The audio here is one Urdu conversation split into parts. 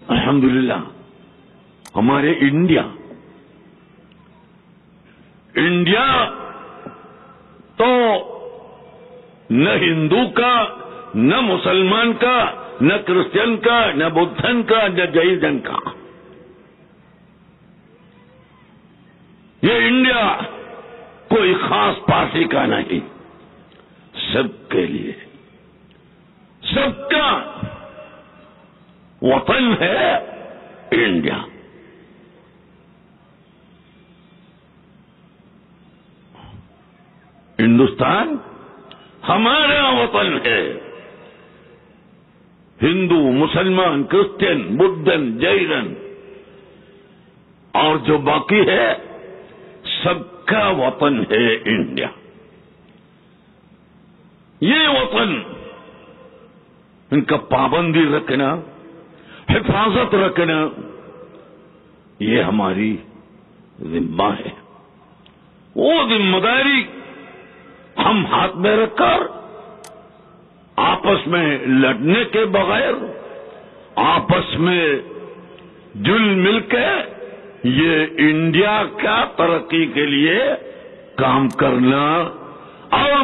الحمدللہ ہمارے انڈیا تو نہ ہندو کا، نہ مسلمان کا، نہ کرسچن کا، نہ بدھن کا، نہ جین کا. یہ انڈیا کوئی خاص پارٹی کا نہیں، سب کے لیے، سب کا وطن ہے انڈیا. ہندوستان ہمارا وطن ہے. ہندو، مسلمان، کرسچن، بدھن، جین اور جو باقی ہے سب کا وطن ہے انڈیا. یہ وطن ان کا پابندی رکھنا، حفاظت رکھنا، یہ ہماری ذمہ ہے. وہ ذمہ داری ہم ہاتھ میں رکھ کر آپس میں لڑنے کے بغیر، آپس میں جل مل کے یہ انڈیا کا ترقی کے لیے کام کرنا اور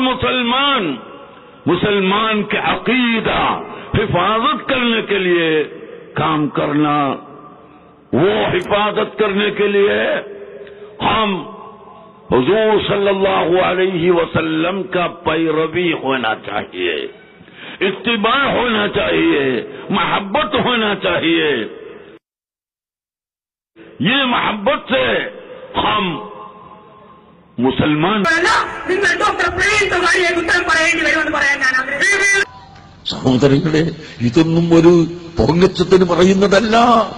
مسلمان کے عقیدہ حفاظت کرنے کے لیے کام کرنا. وہ حفاظت کرنے کے لیے ہم حضور صلی اللہ علیہ وسلم کا پیروی ہونا چاہیے، اتباع ہونا چاہیے، محبت ہونا چاہیے. یہ محبت سے ہم مسلمان. സഹോദരങ്ങളെ, ഇതൊന്നും ഒരു പൊങ്ങച്ചത്തിന് പറയുന്നതല്ല.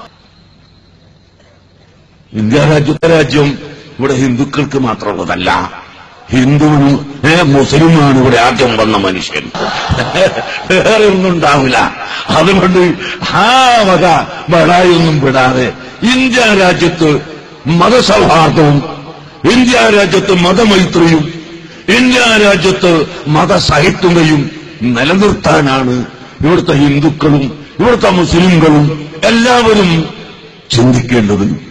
ഇന്ത്യ രാജ്യം ഇവിടെ ഹിന്ദുക്കൾക്ക് മാത്രമുള്ളതല്ല. ഹിന്ദുവും മുസ്ലിമാണ് ഇവിടെ ആദ്യം വന്ന മനുഷ്യൻ. വേറെ ഒന്നും ഉണ്ടാവില്ല. അതുകൊണ്ട് ആ വക ബടായൊന്നും വിടാതെ ഇന്ത്യ രാജ്യത്ത് മതസൗഹാർദ്ദവും, ഇന്ത്യ രാജ്യത്ത് മതമൈത്രിയും, ഇന്ത്യ രാജ്യത്ത് മതസഹിഷ്ണുതയും നിലനിർത്താനാണ് ഇവിടുത്തെ ഹിന്ദുക്കളും ഇവിടുത്തെ മുസ്ലിംകളും എല്ലാവരും ചിന്തിക്കേണ്ടത്.